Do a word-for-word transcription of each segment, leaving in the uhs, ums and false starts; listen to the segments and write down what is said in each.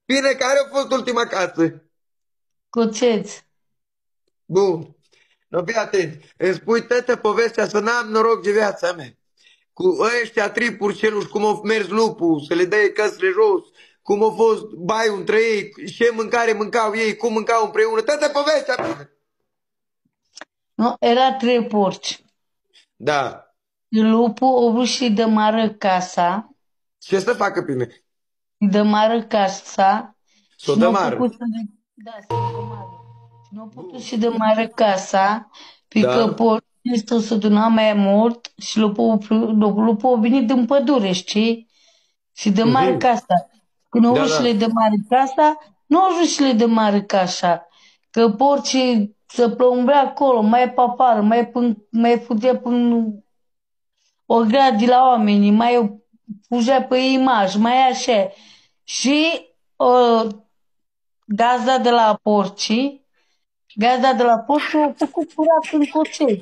Bine, care a fost ultima casă? Coțeț. Bun. No, fii atent. Îmi spui toată povestea să n-am noroc de viața mea. Cu ăștia trei purceluși, cum a mers lupul, să le dai căsile jos, cum a fost baiul între ei, ce mâncare mâncau ei, cum mâncau împreună, toată povestea. Nu, era trei porci. Da. Lupul a vrut și de mară casa, Ce să facă bine? de mară casa S-o și nu dă au mară. făcut să de, da, să de mară. Și nu au putut Bun. și de mară casa, pică Da. porcii ăsta s-a adunat mai mult și lupul, lupul a venit din pădure, știi? Și de mare Mhm. casa. Când au Da, vrut și le da. de mare casa, nu au vrut și le de mare casa. Că porcii să plumbea acolo, mai papară, mai, pân, mai fugea până o grea de la oameni, mai fugea pe imaj, mai așa. Și uh, gazda de la porcii, gazda de la porcii a făcut curat în cocei.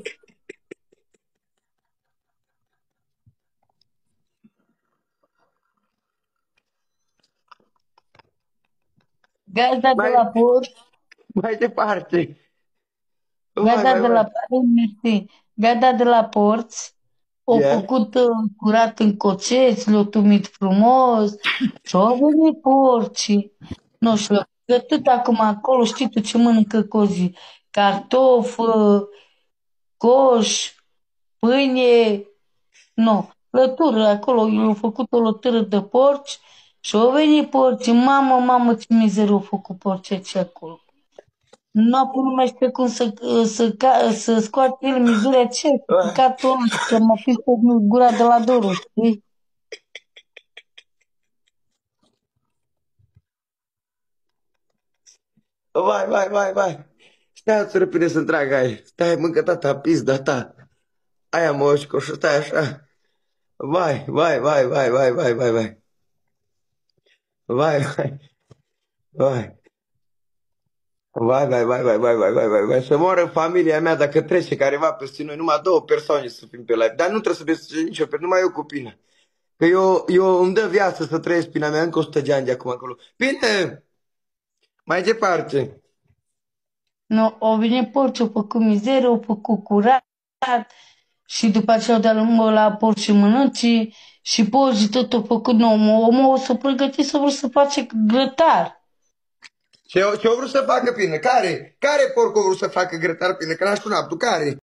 Gazda de Mai, la porci mai departe. Vai, Gada vai, de la vai. mersi. Gada de la porți au Yeah. făcut uh, curat în coceți, le-au tumit frumos și au venit porcii. Nu știu, le-au gătit acum acolo, știi tu ce mănâncă cozii? Cartof, uh, coș, pâine, nu, lătură acolo, i-au făcut o lătură de porci și au venit porcii. Mamă, mamă, ce mizerie au făcut porcii aici acolo. Noapte nu mai știe cum să, să, ca- să scoate el mizeria ce păcatul ăla să mă pic pe gura de la Doru, știi? Vai, vai, vai, vai. Stai să repede să-mi trag aia. Stai, mâncă tata, pizda ta. Aia moșco și stai așa. Vai, vai, vai, vai, vai, vai, vai, vai. Vai, vai, vai. Vai, vai, vai, vai, vai, vai, vai, vai, vai. Să moară familia mea dacă trece careva peste noi. Numai două persoane să fim pe live. Dar nu trebuie să fie nicio pe numai eu cu Pina. Că eu, eu îmi dă viață să trăiesc Pina mea încă o sută de ani de acum acolo. Bine, mai departe. Nu, au venit porci, au făcut mizerie, au făcut curat și după aceea au dat lungă la porci mănânci și porcii tot au făcut, nu, omul o să pregăti să vrut să face grătar. Ce, ce-o vrut să facă Pina? Care? Care porc o vrut să facă grătar Pina? Că n-aș un aptul. Care?